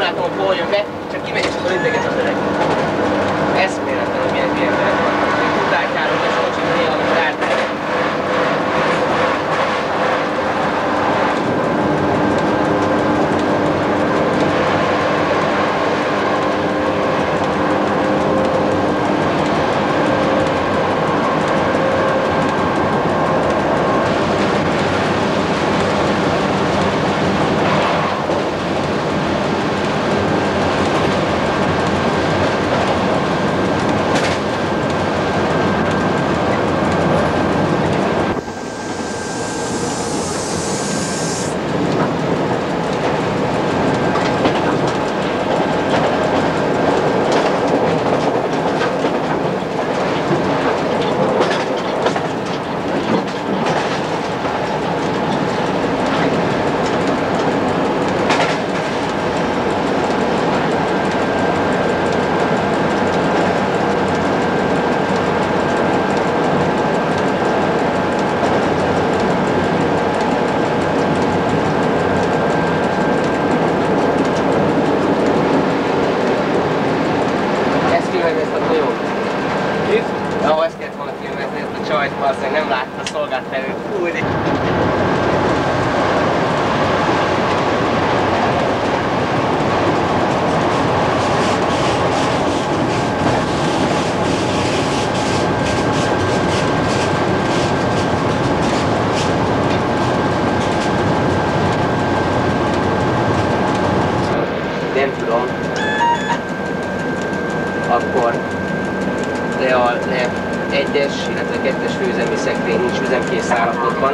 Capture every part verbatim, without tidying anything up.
látom, hogy hol jön be, csak kimegy és akkor integet az öreg. Eszméletlen, hogy milyen ilyen emberek vannak. Tudták járni, hogy ez kocsit néha, amit rárták. Jó, ezt kellett volna filmezni, ezt a csajt, valószínűleg nem látta a szolgált felül. Fújni! Nem tudom. Akkor le a le egyes, illetve kettes főüzemi szekrény nincs üzemkész állapotban.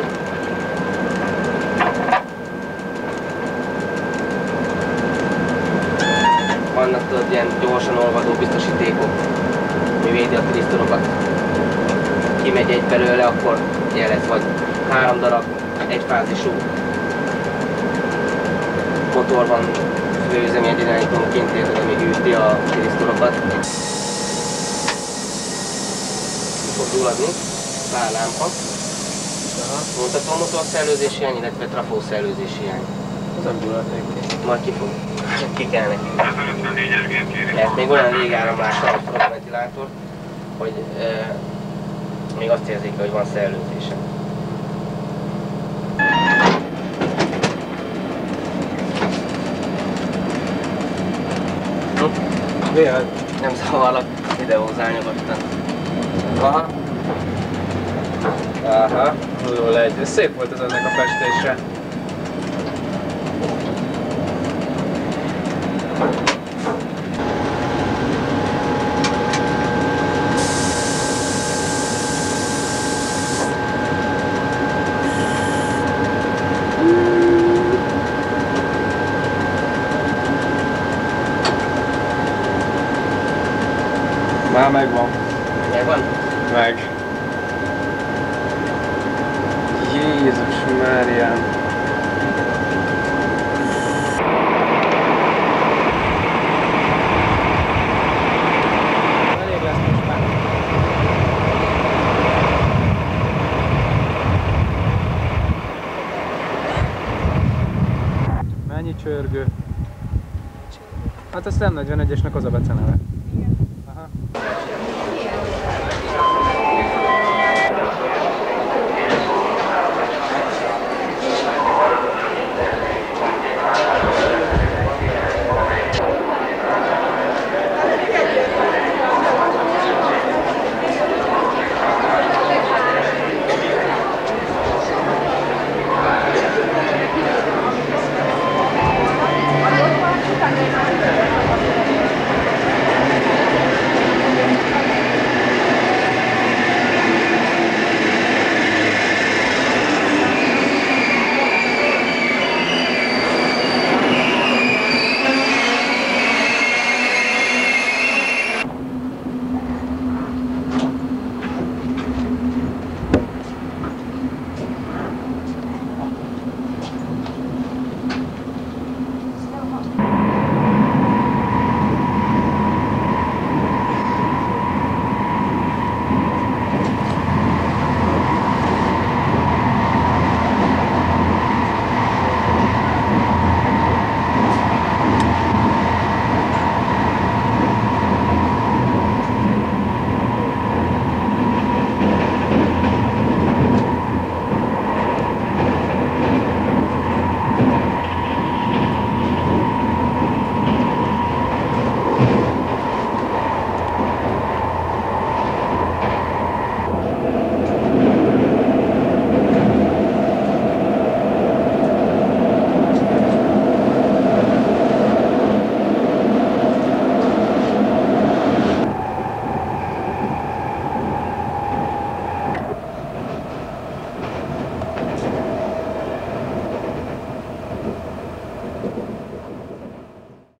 Vannak tudod ilyen gyorsan olvadó biztosítékok, ami védi a tirisztorokat. Kimegy egy belőle, akkor jelez, vagy három darab egyfázisú motor van főüzemi egyenirányítóként, érted, ami hűti a tirisztorokat. Fog duladni, pár lámpa. Mutató motorszellőzés hiány, illetve trafószellőzés hiány. Az nem gyullad neki. Majd ki fog. Ki kell neki. Mert még olyan légáramlással a ventilátor, hogy e, még azt érzékel, hogy van szellőzése. Miért? Nem zavarlak, videózzál nyugodtan. Aha. Aha, jó legy. Szép volt ez ennek a festése. Már megvan. Megvan? Meg. Jézus Márián. Elég lesz most már. Mennyi csörgő? Hát a szem negyvenegyesnek az a beceneve. Aha.